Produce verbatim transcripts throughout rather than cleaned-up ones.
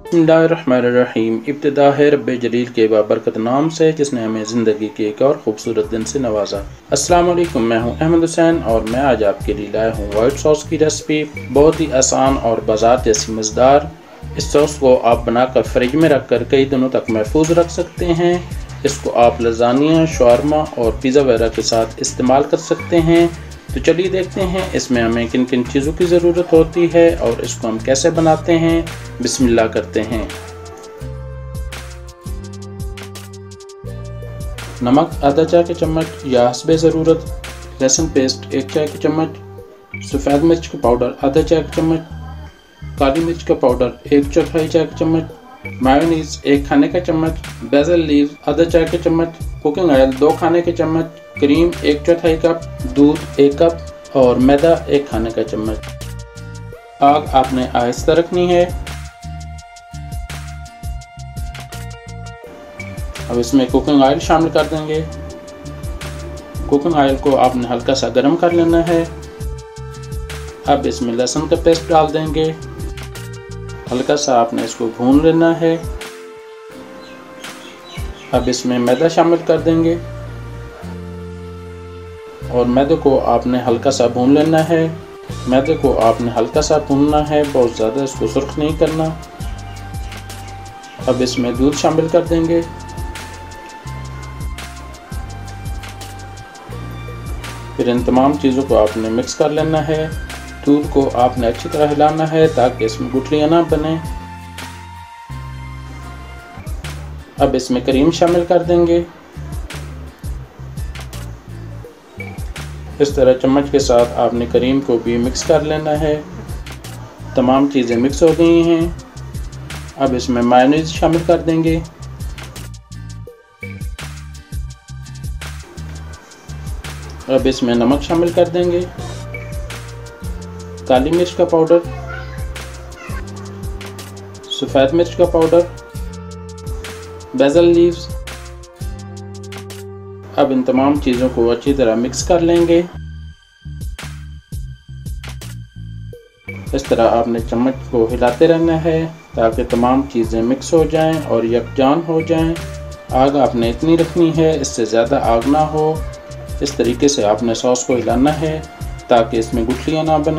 बिस्मिल्लाहिर्रहमानिर्रहीम। इब्तिदा है रब्बे जलील के बाबरकत नाम से जिसने हमें ज़िंदगी के एक और ख़ूबसूरत दिन से नवाजा। अस्सलाम वालेकुम, मैं हूं अहमद हुसैन और मैं आज आपके लिए लाया हूं वाइट सॉस की रेसिपी। बहुत ही आसान और बाजार जैसी मज़ेदार। इस सॉस को आप बनाकर फ्रिज में रख कर कई दिनों तक महफूज रख सकते हैं। इसको आप लज़ानिया, शवारमा और पिज़्ज़ा वगैरह के साथ इस्तेमाल कर सकते हैं। तो चलिए देखते हैं इसमें हमें किन किन चीज़ों की ज़रूरत होती है और इसको हम कैसे बनाते हैं। बिस्मिल्लाह करते हैं। नमक आधा चाय के चम्मच या हस्बे ज़रूरत, लहसुन पेस्ट एक चाय के चम्मच, सफ़ेद मिर्च का पाउडर आधा चाय का चम्मच, काली मिर्च का पाउडर एक चौथाई चाय का चम्मच, मायोनीज एक खाने का चम्मच, बेसल लीव आधा चाय के चम्मच, कुकिंग ऑयल दो खाने के चम्मच, क्रीम एक चौथाई कप, दूध एक कप और मैदा एक खाने का चम्मच। आग आपने आहिस्ता रखनी है। अब इसमें कुकिंग ऑयल शामिल कर देंगे। कुकिंग ऑयल को आपने हल्का सा गर्म कर लेना है। अब इसमें लहसुन का पेस्ट डाल देंगे। हल्का सा आपने इसको भून लेना है। अब इसमें मैदा शामिल कर देंगे और मैदे को आपने हल्का सा भून लेना है। मैदे को आपने हल्का सा भूनना है, बहुत ज़्यादा इसको सुर्ख नहीं करना। अब इसमें दूध शामिल कर देंगे। फिर इन तमाम चीज़ों को आपने मिक्स कर लेना है। दूध को आपने अच्छी तरह हिलाना है ताकि इसमें गुठलियाँ ना बने। अब इसमें क्रीम शामिल कर देंगे। इस तरह चम्मच के साथ आपने क्रीम को भी मिक्स कर लेना है। तमाम चीज़ें मिक्स हो गई हैं। अब इसमें मायोनीज शामिल कर देंगे। अब इसमें नमक शामिल कर देंगे, काली मिर्च का पाउडर, सफ़ेद मिर्च का पाउडर, बेसल लीव्स। अब इन तमाम चीज़ों को अच्छी तरह मिक्स कर लेंगे। इस तरह आपने चम्मच को हिलाते रहना है ताकि तमाम चीज़ें मिक्स हो जाएं और यकजान हो जाएं। आग आपने इतनी रखनी है, इससे ज़्यादा आग ना हो। इस तरीके से आपने सॉस को हिलाना है ताकि इसमें गुठलियाँ ना बने।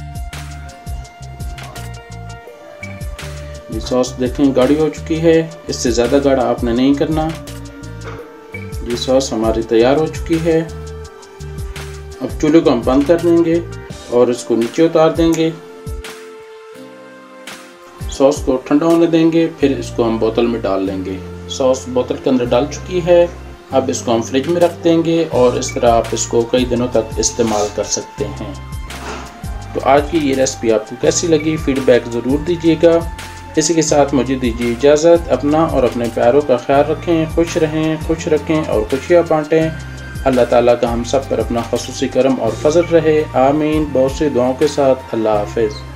ये सॉस देखें गाढ़ी हो चुकी है, इससे ज़्यादा गाढ़ा आपने नहीं करना। ये सॉस हमारी तैयार हो चुकी है। अब चूल्हे को हम बंद कर देंगे और इसको नीचे उतार देंगे। सॉस को ठंडा होने देंगे, फिर इसको हम बोतल में डाल लेंगे। सॉस बोतल के अंदर डाल चुकी है। अब इसको हम फ्रिज में रख देंगे और इस तरह आप इसको कई दिनों तक इस्तेमाल कर सकते हैं। तो आज की ये रेसिपी आपको कैसी लगी, फीडबैक ज़रूर दीजिएगा। इसी के साथ मुझे दीजिए इजाज़त। अपना और अपने प्यारों का ख्याल रखें, खुश रहें, खुश रखें और खुशियाँ बाँटें। अल्लाह ताला का हम सब पर अपना ख़ुसूसी करम और फजल रहे। आमीन। बहुत सी दुआओं के साथ अल्लाह हाफ़िज़।